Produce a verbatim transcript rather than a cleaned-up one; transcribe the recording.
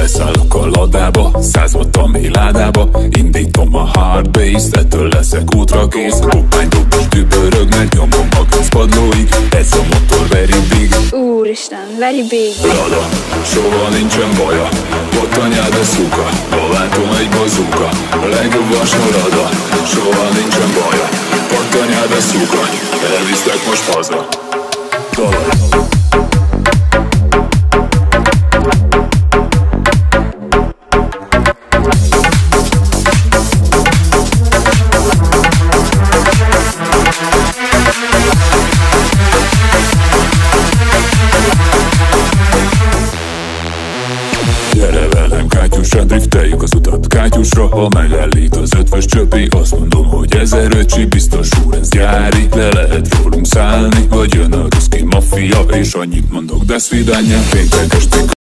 Beszállok a ladába, száz watt a mély ládába. Indítom a hard bass, ettől leszek útra kész. Koppány dob és dübörög, mert nyomom a gőzpadlóig. Ez a motor very big. Úristen, very big. Lada, soha nincsen baja. Ott anyád a szuka, lovátom egy bazooka. A legjobb vasalada, soha nincsen baja. Ott anyád a szuka, elvisztek most haza. Dalaj. Gyere velem kátyusra, drifteljük az utat kátyusra. Ha megállít az ötvös csöpi, azt mondom, hogy ezer öcsi. Biztos úr, ez gyári, le lehet rólunk szállni. Vagy jön a ruszki maffia, és annyit mondok, de szvidánja. Péntek esti